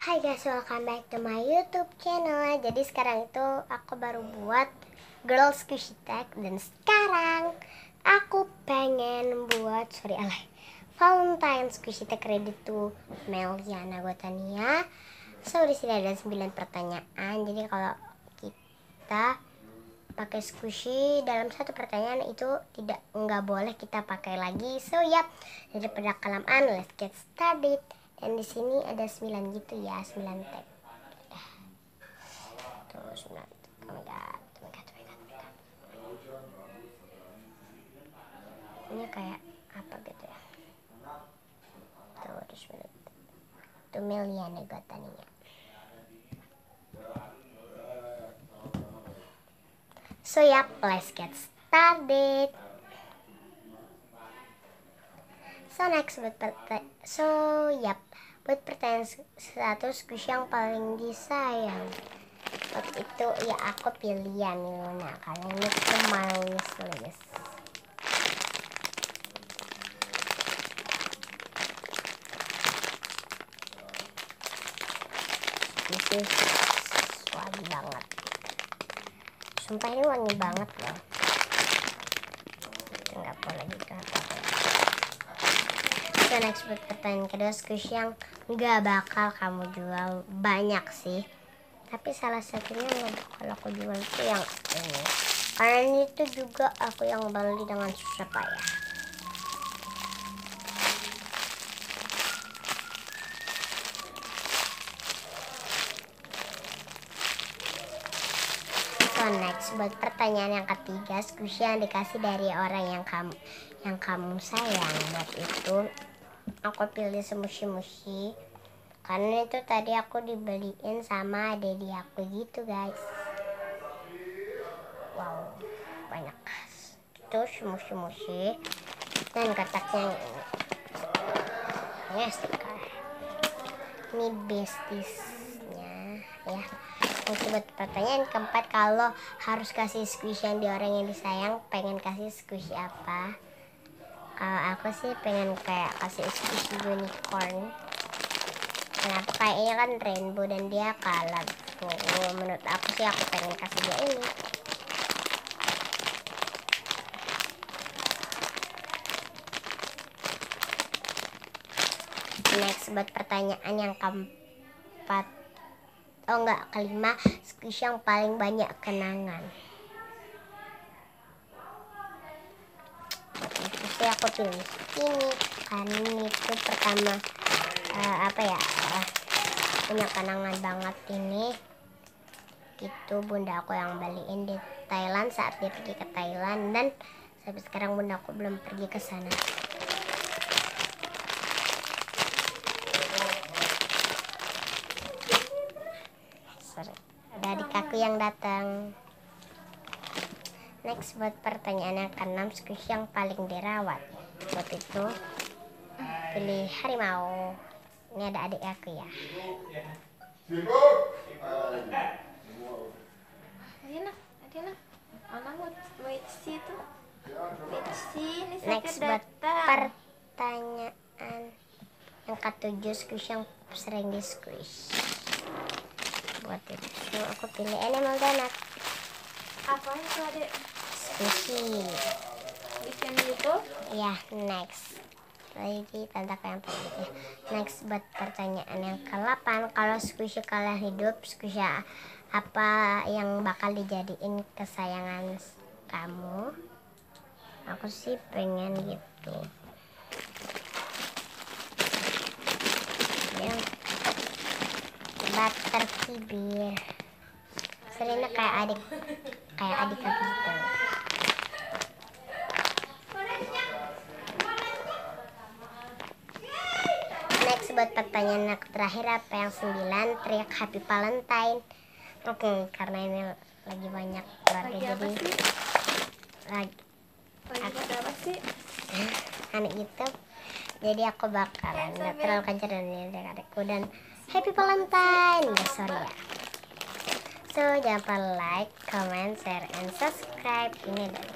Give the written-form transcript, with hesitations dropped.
Hai guys, welcome back to my YouTube channel. Jadi sekarang itu aku baru buat girl squishy tag. Dan sekarang aku pengen buat Valentine squishy tag ready to Meliana Gotania. So di sini ada 9 pertanyaan. Jadi kalau kita pakai squishy dalam satu pertanyaan itu nggak boleh kita pakai lagi. So yap, daripada kelamaan, let's get started. Dan di sini ada 9 gitu ya, 9 tag. Tuh 9. Oh my god. Ini kayak apa gitu ya. Tuh ada 9. Tuh Meliana Gotania. So yap, let's get started. So next buat pertanyaan satu, squishy yang paling disayang. Waktu itu ya aku pilih ya Miluna karena ini tuh my wishlist. Ini wangi banget. Sumpah ini wangi banget loh. Nggak boleh gitu apa-apa. So next buat pertanyaan kedua, squishy yang nggak bakal kamu jual. Banyak sih, tapi salah satunya nggak bakal aku jual itu yang ini, karena ini tuh juga aku yang beli dengan susah payah. So next buat pertanyaan yang ketiga, squishy yang dikasih dari orang yang kamu sayang. Buat itu aku pilih semushi karena itu tadi aku dibeliin sama dedi aku gitu guys. Wow, banyak. Itu semushi dan kotaknya ini stiker. Ini bestiesnya ya. Untuk buat pertanyaan keempat, kalau harus kasih squishy yang di orang yang disayang, pengen kasih squishy apa? Kalau aku sih pengen kayak kasih squishy unicorn. Kenapa? Kayaknya kan rainbow dan dia colorful. Menurut aku sih aku pengen kasih dia ini. Next buat pertanyaan yang keempat, kelima, squishy yang paling banyak kenangan. Itu sih aku pilih ini karena itu pertama punya kenangan banget ini. Itu bunda aku yang beliin di Thailand saat dia pergi ke Thailand, dan sampai sekarang bunda aku belum pergi ke sana. Ada adik aku yang datang. Next buat pertanyaan yang keenam, squishy yang paling dirawat. Buat itu pilih harimau. Ini ada adik aku ya. Next buat pertanyaan yang ketujuh, squishy yang sering di squish. Buat itu aku pilih animal donut. Apa itu adek? Squishy. Bikin gitu? Ya, next. Lagi tante yang ya. Next buat pertanyaan yang ke-8, kalau squishy kalian hidup, squishy apa yang bakal dijadiin kesayangan kamu? Aku sih pengen gitu. Yang butter kibir. Serina kayak adik aku gitu. Next buat pertanyaan yang terakhir, apa yang 9, teriak happy Valentine. Oke, karena ini lagi banyak keluarga jadi apa sih? Anak itu. Jadi aku bakalan nggak terlalu kencang dan adik-adikku, dan happy Valentine besok ya. So jangan lupa like, comment, share, and subscribe. Ini